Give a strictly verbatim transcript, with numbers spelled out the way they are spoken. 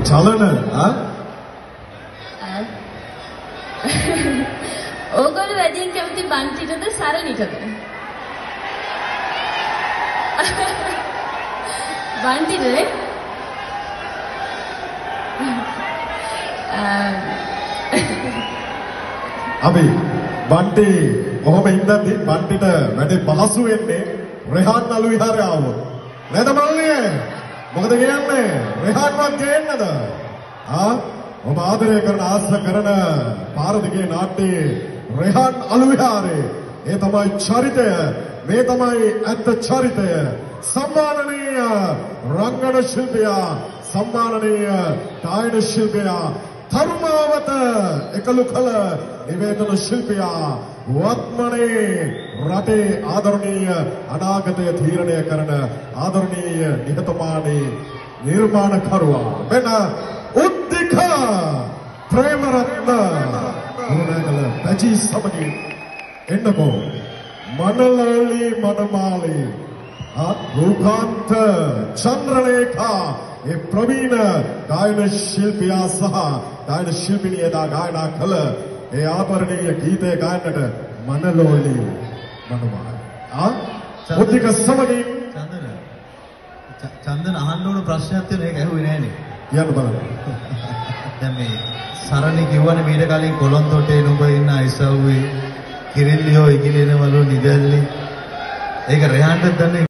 චලන ආ ඕගොල්ලෝ වැඩියෙන් කැමති බන්ටිටද සරණිටද? බන්ටිටනේ? අපි බන්ටි කොහොම ඉඳන්දි බන්ටිට වැඩි පහසු වෙන්නේ රෙහාන් අලු විහාරය ආවොත්. නේද මල්ලියේ? මොකද කියන්නේ? රෙහාන්වත් ගේන්නද? ආ ඔබ ආදරය කරන ආස කරන පාරදිගේ නාට්‍යයේ රෙහාන් අලු විහාරේ ඒ තමයි චරිතය. මේ තමයි ඇත්ත චරිතය. සම්මානනීය රංගන ශිල්පියා, සම්මානනීය ඩායන ශිල්පියා, තරුමාවත එකලු කළ නිවේදන ශිල්පියා, වත්මනේ රටේ ආදරණීය අනාගතය තීරණය කරන ආදරණීය නිහතමානී නිර්මාණකරුවා වෙන උද්දික ප්‍රේමරත්න මුණගල පැචි සමගින් එන්නකෝ මනලලි මනමාලි රූපාන්ත චන්ද්‍රලේඛා ඒ ප්‍රවීණ ගායන ශිල්පියා සහ ගායන ශිල්පිනිය දා ගායනා කළ ඒ ආදරණීය ගීතය ගායනට මනලෝලි මනමාලි ආ උද්දික සමගින් චන්දන චන්දන අහන්න ඕන ප්‍රශ්නයක් තියෙනවා ඒක ඇහුවේ නෑනේ කියන්න බලන්න දැන් මේ සරණි කිව්වනේ මීට කලින් කොළොන්තොටේ නුඹ ඉන්න අයිසව්වේ කිරිල්ලියෝ ඉගිලෙනවලු නිදල්ලි ඒක රෙහන්ට දන්නේ